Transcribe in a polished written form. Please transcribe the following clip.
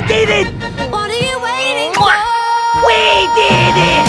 did it! What are you waiting for? We did it!